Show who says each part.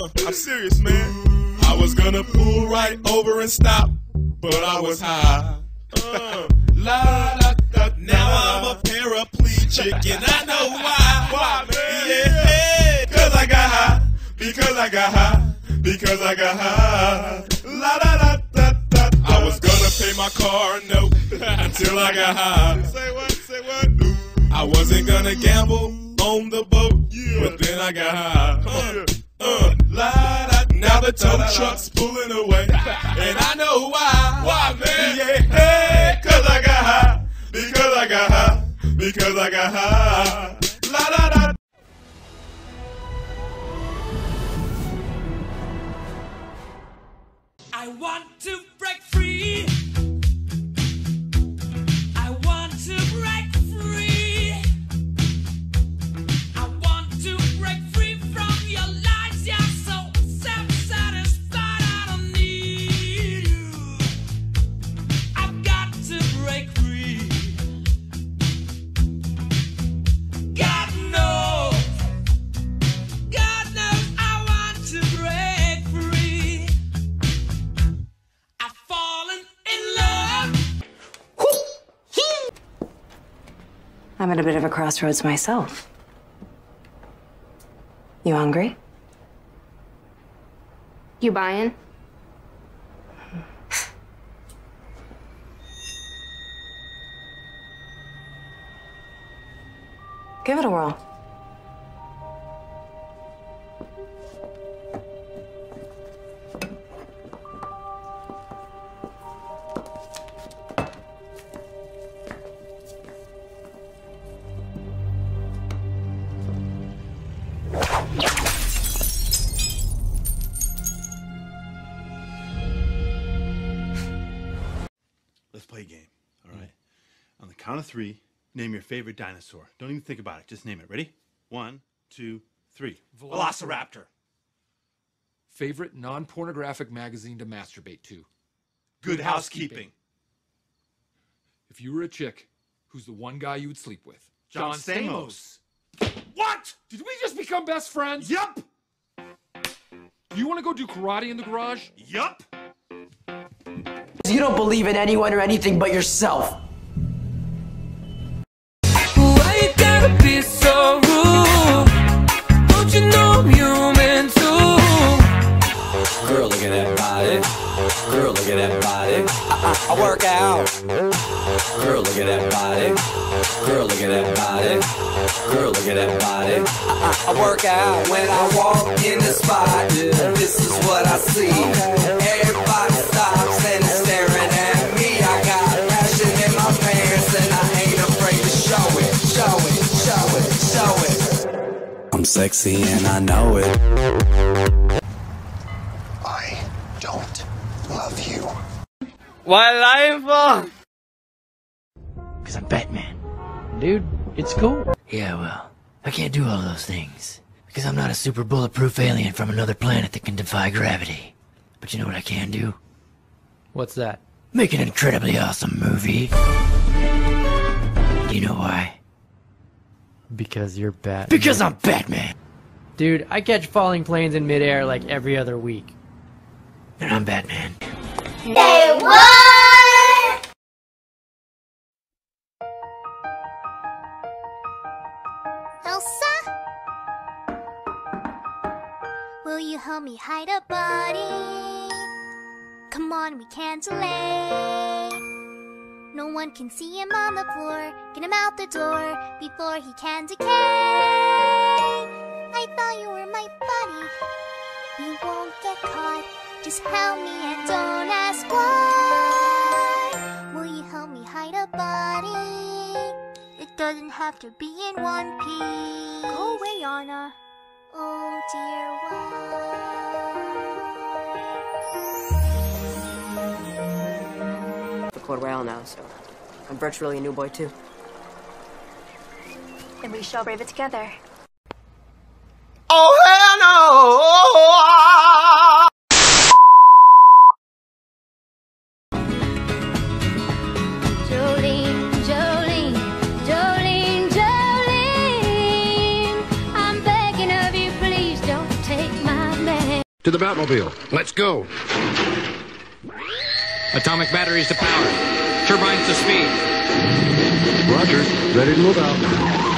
Speaker 1: I'm serious, man. I was gonna pull right over and stop, but I was high. La, la, da, now I'm a paraplegic, and I know why. Why, man? Yeah, cause I got high, because I got high, because I got high. La, da, da, da, da. I was gonna pay my car note until I got high. Say what? Say what? I wasn't gonna gamble on the boat, but then I got high. La, da, now the tow truck's pulling away, and I know why. Why, man? Yeah, hey, cause I got high, because I got high, because I got high. La, da, da.
Speaker 2: I want to break free. I want to break free. I want to break free from your lies. You're so self-satisfied. I don't need you. I've got to break free. God knows I want to break free. I've fallen in love.
Speaker 3: I'm at a bit of a crossroads myself. You hungry?
Speaker 4: You buying?
Speaker 3: Give it a whirl.
Speaker 5: Let's play a game, all right? On the count of three, name your favorite dinosaur. Don't even think about it. Just name it. Ready? 1, 2, 3. Velociraptor.
Speaker 6: Favorite non-pornographic magazine to masturbate to?
Speaker 5: Good housekeeping.
Speaker 6: If you were a chick, who's the one guy you would sleep with?
Speaker 5: John Stamos.
Speaker 6: What? Did we just become best friends?
Speaker 5: Yup.
Speaker 6: You want to go do karate in the garage?
Speaker 5: Yup.
Speaker 7: You don't believe in anyone or anything but yourself.
Speaker 2: Why you gotta be so rude? Don't you know I'm human too?
Speaker 7: Girl, look at that body. Girl, look at that body. I work out. Girl, look at that body. Girl, look at that body. Girl, look at that body. I work out when I walk in the spot. This is what I see. Everybody stops and is staring at me. I got passion in my pants and I ain't afraid to show it. Show it, show it, show it. I'm sexy and I know it.
Speaker 8: I don't love you.
Speaker 2: Why lying for?
Speaker 9: Because I'm Batman. Dude, it's cool. Yeah, well, I can't do all those things. Because I'm not a super bulletproof alien from another planet that can defy gravity. But you know what I can do?
Speaker 10: What's that?
Speaker 9: Make an incredibly awesome movie. Do you know why?
Speaker 10: Because you're Batman.
Speaker 9: Because I'm Batman!
Speaker 10: Dude, I catch falling planes in midair like every other week.
Speaker 9: And I'm Batman.
Speaker 11: Say what? Elsa? Will you help me hide a body? Come on, we can't delay. No one can see him on the floor. Get him out the door before he can decay. I thought you were my buddy. You won't get caught. Just help me and don't ask why. Will you help me hide a body? It doesn't have to be in one piece. Go away, Anna. Oh dear, why?
Speaker 3: The Claude Royale now, so I'm virtually a new boy too.
Speaker 11: Then we shall brave it together.
Speaker 7: Oh hell no!
Speaker 11: Jolene, Jolene, Jolene, Jolene, I'm begging of you, please don't take my man.
Speaker 4: To the Batmobile. Let's go.
Speaker 12: Atomic batteries to power. Turbines to speed.
Speaker 4: Roger. Ready to move out.